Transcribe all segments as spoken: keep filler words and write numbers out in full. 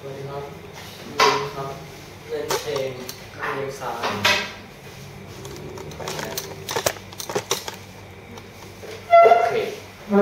วัสดีครับยินครับเล่นเพลงเลี้ยงสายไปแล้วโอเคมา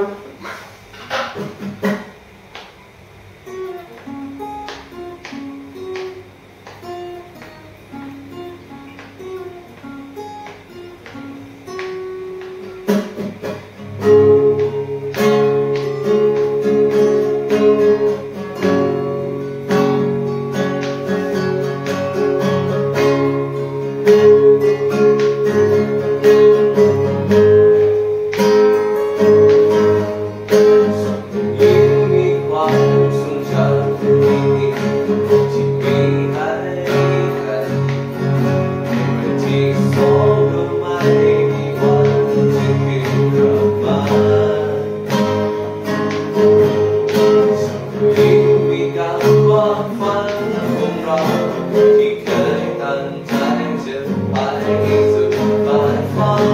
ที่เคยตั้งใจจะไปสุดปลายฟ้า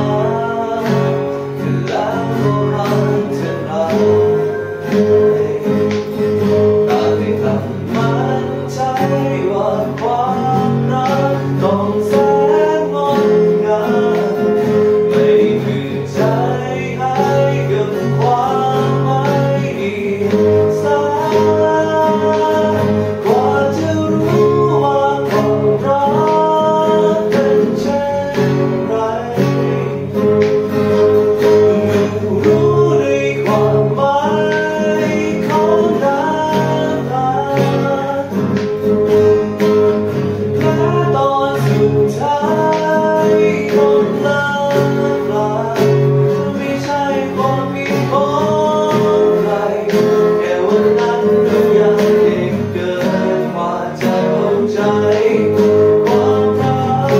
แล้วรักเธอไรแต่ได้คำมั่นใจว่าความรักต้องแสนงดงามไม่คืนใจให้กับความไม่ดีสักกว่าจะรู้ว่าความรักเป็นเช่นไรเมื่อรู้ด้วยความหมายของน้ำตาและตอนสุดท้ายของเลิกลาไม่ใช่ความผิดของใครแค่วันนั้นเรายังเด็กเกินกว่าจะเข้าใจความรัก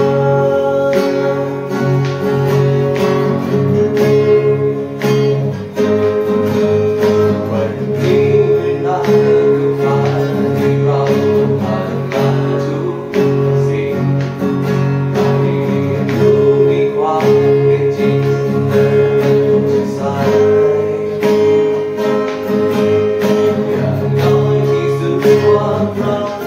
วันนี้เวลาคือการที่เราผ่านมาทุกสิ่งเราได้เรียนรู้ในความเป็นจริงและจะสายอย่างน้อยที่สุดความรัก